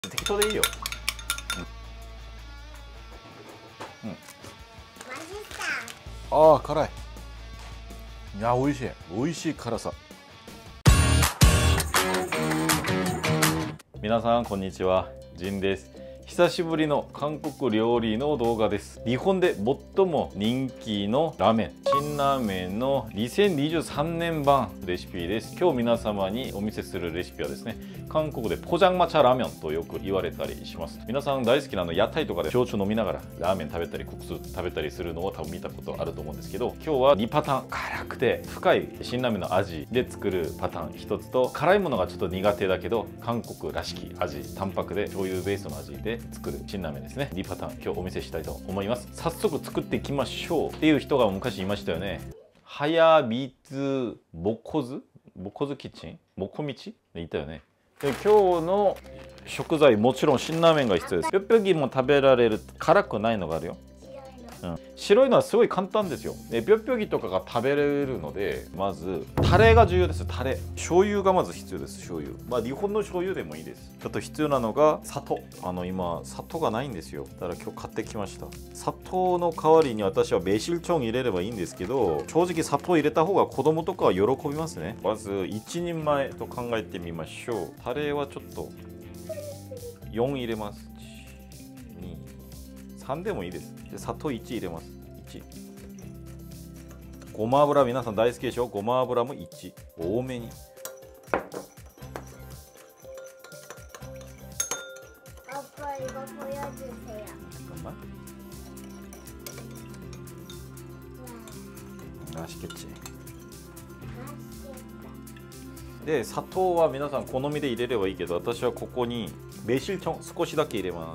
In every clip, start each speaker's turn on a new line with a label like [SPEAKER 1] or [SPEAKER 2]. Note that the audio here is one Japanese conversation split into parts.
[SPEAKER 1] 適当でいいよ。ああ、辛い。いや、美味しい。美味しい辛さ。皆さんこんにちは、ジンです。久しぶりの韓国料理の動画です。日本で最も人気のラーメン、辛ラーメンの2023年版レシピです。今日皆様にお見せするレシピはですね、韓国でポジャンマチャラーメンとよく言われたりします。皆さん大好きな屋台とかで焼酎飲みながらラーメン食べたり、国ス食べたりするのを多分見たことあると思うんですけど、今日は2パターン、辛くて深い辛ラーメンの味で作るパターン1つと、辛いものがちょっと苦手だけど韓国らしき味、淡白で醤油ベースの味で作る辛ラーメンですね。2パターン今日お見せしたいと思います。早速作っていきましょうっていう人が昔いましたよね。はやみつもこずキッチンもこみちでいたよね。で今日の食材、もちろん辛ラーメンが必要です。ぴょっぴょぎも食べられる辛くないのがあるよ。白いのはすごい簡単ですよ。ぴょっぴょぎとかが食べれるので、まずタレが重要です。タレ、醤油がまず必要です。醤油、日本の醤油でもいいです。あと必要なのが砂糖。今砂糖がないんですよ。だから今日買ってきました。砂糖の代わりに私はベシルチョン入れればいいんですけど、正直砂糖入れた方が子供とかは喜びますね。まず1人前と考えてみましょう。タレはちょっと4入れます。3でもいいです。で砂糖1入れます。1。ごま油、皆さん大好きでしょ。ごま油も1。多めに。で砂糖は皆さん好みで入れればいいけど、私はここにベシルチョン少しだけ入れます。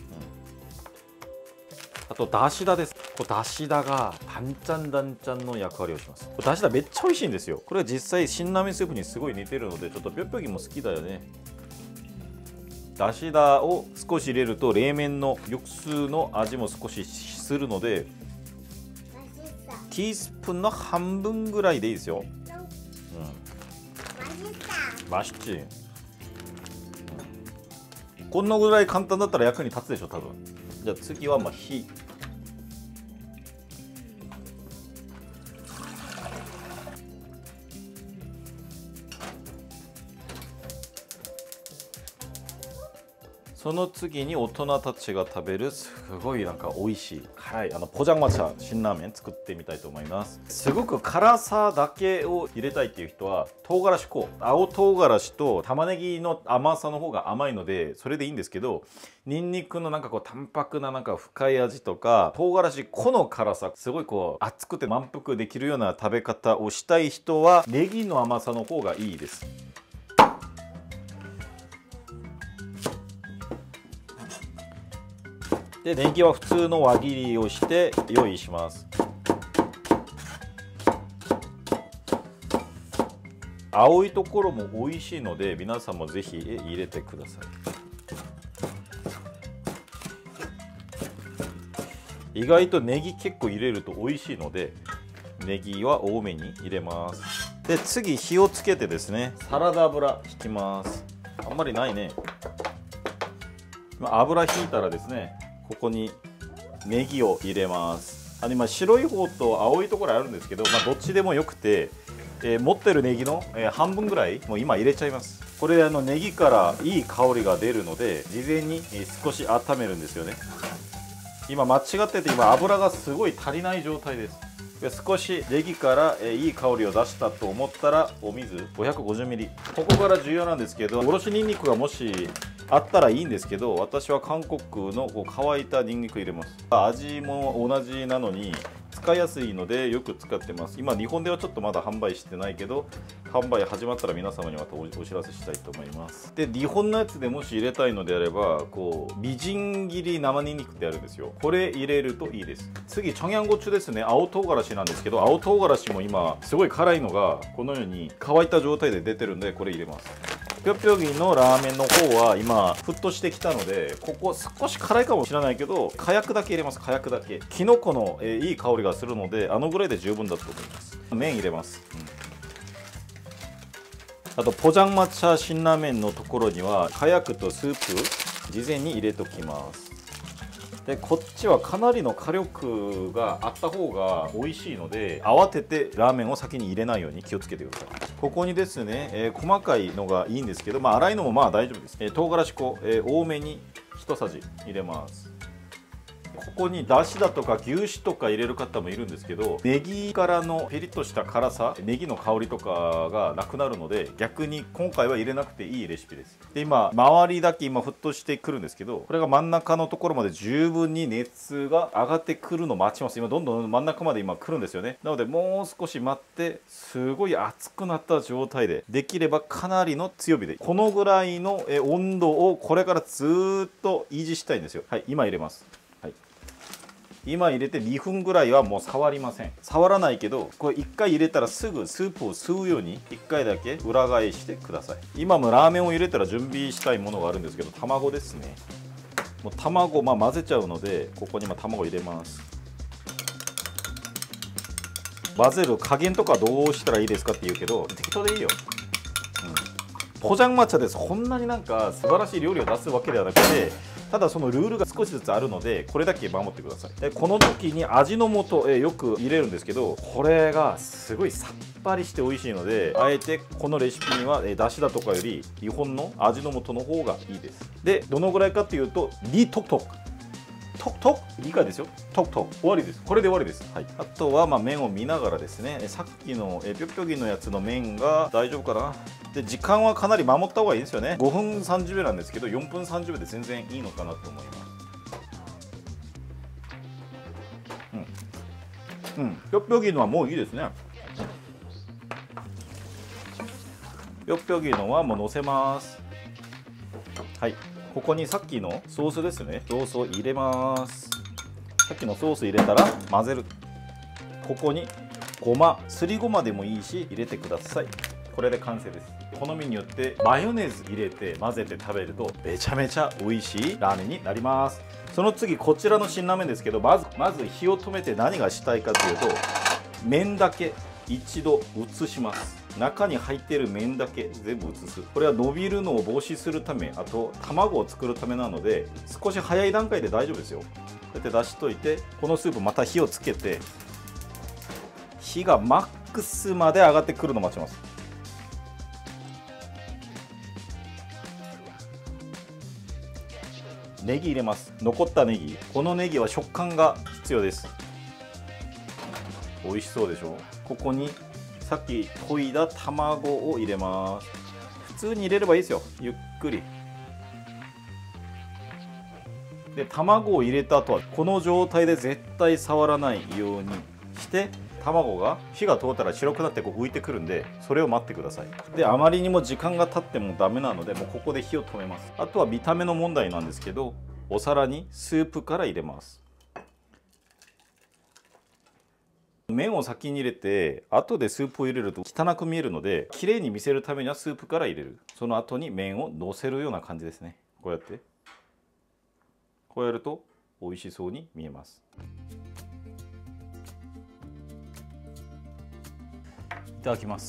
[SPEAKER 1] あとだしだです。だしだがダンチャンダンチャンの役割をします。だしだめっちゃ美味しいんですよ。これは実際辛ラーメンスープにすごい似てるので、ちょっとぴょっぴょぎも好きだよね。だしだを少し入れると冷麺の抑数の味も少しするので、ティースプーンの半分ぐらいでいいですよ。マシチ。こんなぐらい簡単だったら役に立つでしょ多分。じゃあ次は火。その次に大人たちが食べるすごい美味しい辛いポジャンマチャ辛ラーメン作ってみたいと思います。すごく辛さだけを入れたいっていう人は唐辛子粉、青唐辛子と玉ねぎの甘さの方が甘いのでそれでいいんですけど、ニンニクの淡白な深い味とか唐辛子粉の辛さ、すごい熱くて満腹できるような食べ方をしたい人はネギの甘さの方がいいです。でネギは普通の輪切りをして用意します。青いところも美味しいので皆さんもぜひ入れてください。意外とネギ結構入れると美味しいのでネギは多めに入れます。で次火をつけてですね、サラダ油引きます。あんまりないね。油引いたらですね、ここにネギを入れます。今白い方と青いところあるんですけど、どっちでもよくて、持ってるネギの、半分ぐらいもう今入れちゃいます。これネギからいい香りが出るので事前に、少し温めるんですよね。今間違ってて油がすごい足りない状態です。少しネギから、いい香りを出したと思ったらお水 550ml。 ここから重要なんですけど、おろしにんにくがもしあったらいいんですけど、私は韓国の乾いたニンニク入れます。味も同じなのに使いやすいのでよく使ってます。今日本ではちょっとまだ販売してないけど、販売始まったら皆様にまたお知らせしたいと思います。で日本のやつでもし入れたいのであればみじん切り生ニンニクってあるんですよ。これ入れるといいです。次チョンヤンゴチュですね。青唐辛子なんですけど、青唐辛子も今すごい辛いのがこのように乾いた状態で出てるんで、これ入れます。ぴょっぴょぎのラーメンの方は今沸騰してきたので、ここ少し辛いかもしれないけど火薬だけ入れます。火薬だけ。きのこの、いい香りがするのでぐらいで十分だと思います。麺入れます。 あとポジャン抹茶辛ラーメンのところにはかやくとスープ事前に入れときます。でこっちはかなりの火力があった方が美味しいので、慌ててラーメンを先に入れないように気をつけてください。ここにですね、細かいのがいいんですけど、粗いのもまあ大丈夫です。唐辛子粉、多めに1さじ入れます。ここにだしだとか牛脂とか入れる方もいるんですけど、ネギからのピリッとした辛さ、ネギの香りとかがなくなるので、逆に今回は入れなくていいレシピです。で今周りだけ沸騰してくるんですけど、これが真ん中のところまで十分に熱が上がってくるのを待ちます。今どんどん真ん中まで今来るんですよね。なのでもう少し待って、すごい熱くなった状態で、できればかなりの強火でこのぐらいの温度をこれからずーっと維持したいんですよ。はい、今入れます。今入れて2分ぐらいはもう触りません。触らないけど、これ1回入れたらすぐスープを吸うように1回だけ裏返してください。今もラーメンを入れたら準備したいものがあるんですけど、卵ですね。もう卵、混ぜちゃうので、ここに卵入れます。混ぜる加減とかどうしたらいいですかって言うけど、適当でいいよ。ポジャン抹茶です。こんなになんか素晴らしい料理を出すわけではなくて、ただそのルールが少しずつあるので、これだけ守ってください。この時に味の素、よく入れるんですけど、これがすごいさっぱりして美味しいので、あえてこのレシピにはだしだとかより日本の味の素の方がいいです。でどのぐらいかっていうと、リトクトクトクトク、理解ですよ。トクトク、終わりです。これで終わりです。はい、あとは麺を見ながらですね、さっきのぴょぴょぎのやつの麺が大丈夫かな。で時間はかなり守った方がいいですよね。5分30秒なんですけど、4分30秒で全然いいのかなと思います。ぴょぴょぎのはもういいですね。ぴょぴょぎのはもうのせます。はい、ここにさっきのソースですね、ソースを入れます。さっきのソース入れたら混ぜる。ここにごま、すりごまでもいいし入れてください。これで完成です。好みによってマヨネーズ入れて混ぜて食べるとめちゃめちゃ美味しいラーメンになります。その次こちらの辛ラーメンですけど、まず火を止めて何がしたいかというと、麺だけ一度移します。中に入っている麺だけ全部移す。これは伸びるのを防止するため、あと卵を作るためなので、少し早い段階で大丈夫ですよ。こうやって出しといて、このスープまた火をつけて、火がマックスまで上がってくるのを待ちます。ネギ入れます。残ったネギ、このネギは食感が必要です。美味しそうでしょ。ここにさっき研いだ卵を入れます。普通に入れればいいですよ、ゆっくり。で卵を入れた後はこの状態で絶対触らないようにして、卵が火が通ったら白くなってこう浮いてくるんで、それを待ってください。であまりにも時間が経ってもダメなので、もうここで火を止めます。あとは見た目の問題なんですけど、お皿にスープから入れます。麺を先に入れて後でスープを入れると汚く見えるので、綺麗に見せるためにはスープから入れる。その後に麺をのせるような感じですね。こうやってこうやると美味しそうに見えます。いただきます。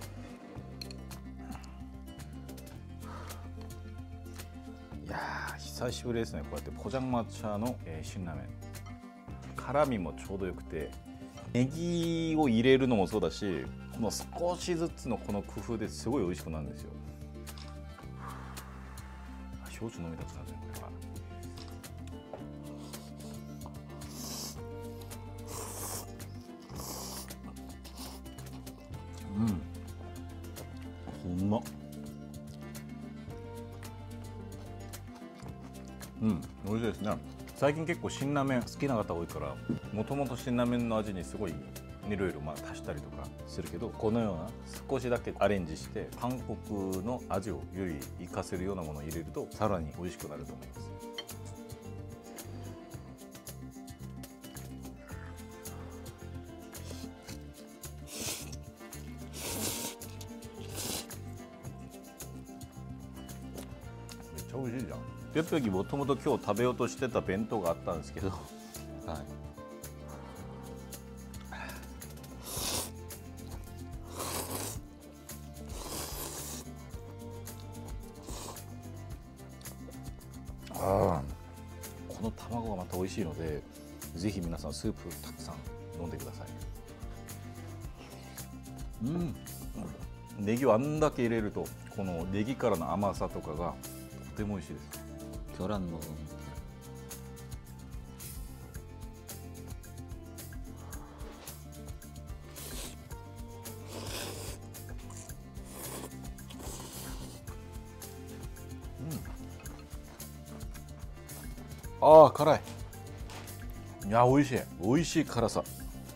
[SPEAKER 1] いやー久しぶりですね。こうやってポジャン抹茶の辛ラーメン、辛みもちょうどよくて、ネギを入れるのもそうだし、この少しずつのこの工夫ですごい美味しくなるんですよ。焼酎飲みたくなるね、これは。うまっ。美味しいですね。最近結構辛ラーメン好きな方多いから、もともと辛ラーメンの味にすごいいろいろ足したりとかするけど、このような少しだけアレンジして韓国の味をより活かせるようなものを入れるとさらに美味しくなると思います。めっちゃ美味しいじゃん。ぴょぴょぎもともと今日食べようとしてた弁当があったんですけど、はい、 この卵がまた美味しいので、ぜひ皆さんスープたくさん飲んでください。ネギをあんだけ入れるとこのネギからの甘さとかがとても美味しいです。
[SPEAKER 2] 계란 먹으면
[SPEAKER 1] ああ辛い。いや美味しい、美味しい辛さ。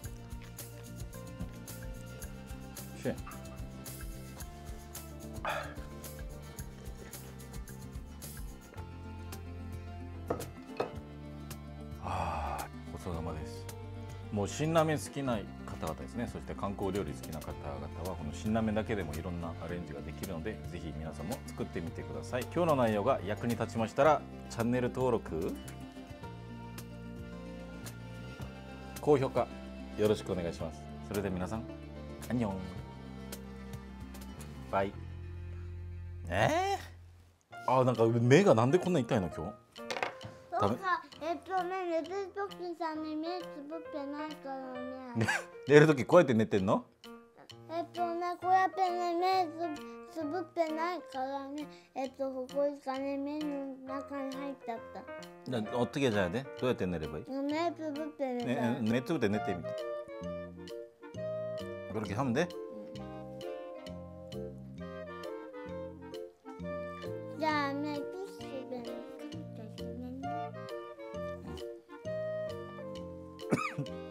[SPEAKER 1] 美味しい。ごちそうさまです。もう辛ラーメン好きな方々ですね、そして韓国料理好きな方々はこの辛ラーメンだけでもいろんなアレンジができるので、ぜひ皆さんも作ってみてください。今日の内容が役に立ちましたらチャンネル登録、高評価よろしくお願いします。それでは皆さん、アンニョンバイ。なんか目がなんでこんな痛いの今日。
[SPEAKER 3] そうか、寝てる時さね、目つぶってないからね。
[SPEAKER 1] 寝るときこうやって寝てんの？
[SPEAKER 3] こうやってね、目つぶってないからね、ここがね、目の中に入っちゃった。
[SPEAKER 1] 어떻게 자야 돼? どうやって寝ればいい？
[SPEAKER 3] 目つぶって寝た。
[SPEAKER 1] 目つぶって寝てみて。그렇게 하면 돼?
[SPEAKER 3] じゃあね、ティッシュでね、かけてね。